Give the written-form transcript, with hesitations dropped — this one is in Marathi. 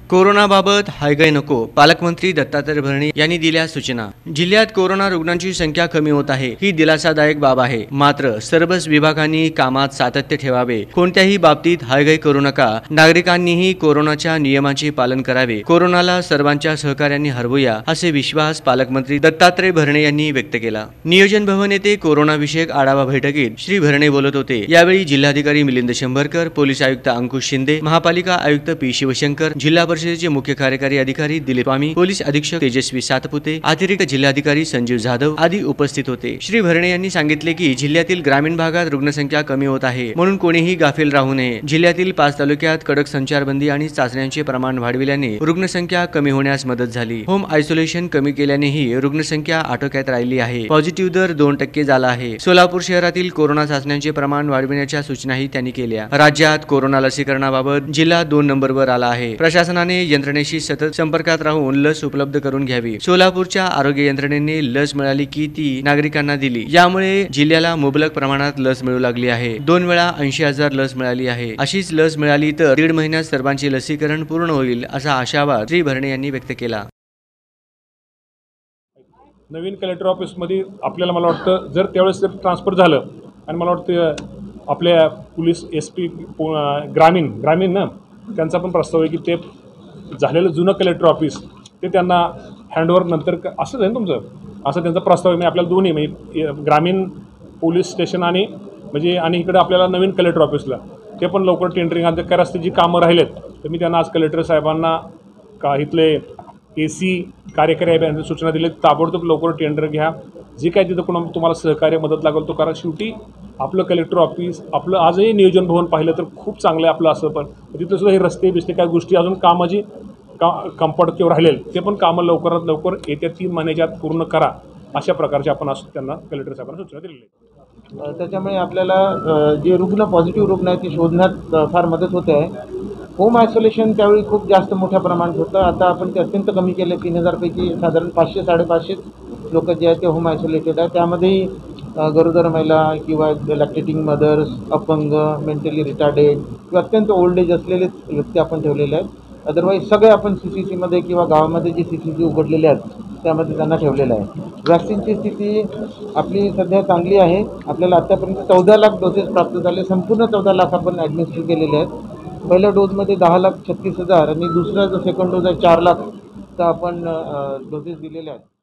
कोरोनाबाबत हायगय नको, पालकमंत्री दत्तात्रय भरणे यांनी दिल्या सूचना। जिल्ह्यात कोरोना रुग्णांची संख्या कमी होत आहे, ही दिलासादायक बाब आहे। मात्र सर्वच विभागांनी कामात सातत्य ठेवावे, कोणत्याही बाबतीत हायगय करू नका। नागरिकांनीही कोरोनाच्या नियमांचे पालन करावे। कोरोनाला सर्वांच्या सहकार्याने हरवूया, असे विश्वास पालकमंत्री दत्तात्रय भरणे यांनी व्यक्त केला। नियोजन भवन येथे कोरोना विषयक आढावा बैठकीत श्री भरणे बोलत होते। यावेळी जिल्हाधिकारी मिलिंद शंभरकर, पोलीस आयुक्त अंकुश शिंदे, महापालिका आयुक्त पी शिवशंकर, जिल्हा परिषदेचे मुख्य कार्यकारी अधिकारी दिलीप स्वामी, पोलीस अधीक्षक तेजस्वी सातपुते, अतिरिक्त जिल्हाधिकारी संजीव जाधव आदी उपस्थित होते। श्री भरणे यांनी सांगितले की जिल्ह्यातील ग्रामीण भागात रुग्णसंख्या कमी होत आहे, म्हणून कोणीही गाफील राहू नये। जिल्ह्यातील 5 तालुक्यात कडक संचारबंदी आणि चाचण्यांचे प्रमाण वाढविल्याने रुग्णसंख्या कमी होण्यास मदत झाली। होम आयसोलेशन कमी केल्यानेही रुग्णसंख्या आटोक्यात राहिली आहे। पॉझिटिव्ह दर 2% झाला आहे। सोलापूर शहरातील कोरोना चाचण्यांचे प्रमाण वाढविण्याच्या सूचनाही त्यांनी केल्या। राज्यात कोरोना लसीकरणाबाबत जिल्हा 2 नंबरवर आला आहे। प्रशासनाने यंत्रणेशी सतत संपर्कात राहून लस उपलब्ध करून घ्यावी। सोलापूरच्या आरोग्य यंत्रणेने लस मिळाली की ती नागरिकांना दिली, यामुळे जिल्ह्याला मुबलक प्रमाणात लस मिळू लागली आहे। 2 वेळा 80,000 लस मिळाली आहे। अशीच लस मिळाली तर 1.5 महिन्यात सर्वांचे लसीकरण पूर्ण होईल, असा आशावाद श्री भरणे यांनी व्यक्त केला। नवीन कलेक्टर ऑफिसमध्ये आपल्याला मला वाटतं जर त्यावेळेस ट्रान्सफर झालं आणि मला वाटतं आपल्या पोलीस SP ग्रामीण ना त्यांचा पण प्रस्ताव आहे की ते झालेलं जुनं कलेक्टर ऑफिस ते त्यांना हँडओव्हर नंतर असं आहे ना तुमचं, असं त्यांचा प्रस्ताव आहे। आपल्याला दोन्ही म्हणजे ग्रामीण पोलीस स्टेशन आणि आणि इकडे आपल्याला नवीन कलेक्टर ऑफिसला ते पण लवकर टेंडरिंग आणि काय रस्त्याची कामं राहिलेत तर मी त्यांना आज कलेक्टर साहेबांना का इथले AC कार्यकारी यांनी सूचना दिली, ताबडतोब लवकर टेंडर घ्या। जे काय तिथं कोण तुम्हाला सहकार्य मदत लागेल तो करा। शेवटी आपलं कलेक्टर ऑफिस आपलं आजही नियोजन भवन पाहिलं तर खूप चांगलं आहे आपलं, असं पण तिथं सुद्धा हे रस्ते बिस्ते काय गोष्टी अजून कामाची कंपाऊंड किंवा राहिलेले ते पण कामं लवकरात लवकर येत्या 3 महिन्याच्या आत पूर्ण करा, अशा प्रकारचे आपण आज त्यांना कलेक्टर साहेबांना सूचना दिलेली आहे। त्याच्यामुळे आपल्याला जे रुग्ण पॉझिटिव्ह रुग्ण आहेत ते शोधण्यात फार मदत होते आहे। होम आयसोलेशन त्यावेळी खूप जास्त मोठ्या प्रमाणात होतं, आता आपण ते अत्यंत कमी केलं। 3000 पैकी साधारण 500-550 लोक जे आहेत ते होम आयसोलेटेड आहे। त्यामध्येही गरोदर महिला किंवा लॅक्टेटिंग मदर्स, अपंग, मेंटली रिटार्डेड किंवा अत्यंत ओल्ड एज असलेले व्यक्ती आपण ठेवलेले आहेत। अदरवाईज सगळे आपण CCCमध्ये किंवा गावामध्ये जे CCC उघडलेले आहेत त्यामध्ये त्यांना ठेवलेलं आहे। वॅक्सिनची स्थिती आपली सध्या चांगली आहे। आपल्याला आत्तापर्यंत 14 लाख डोसेस प्राप्त झाले। संपूर्ण 14 लाख आपण ॲडमिनिस्टर केलेले आहेत। पहिल्या डोजमध्ये 10,36,000 आणि दुसरा जो सेकंड डोज आहे 4 लाख तर आपण डोसेस दिलेले आहेत।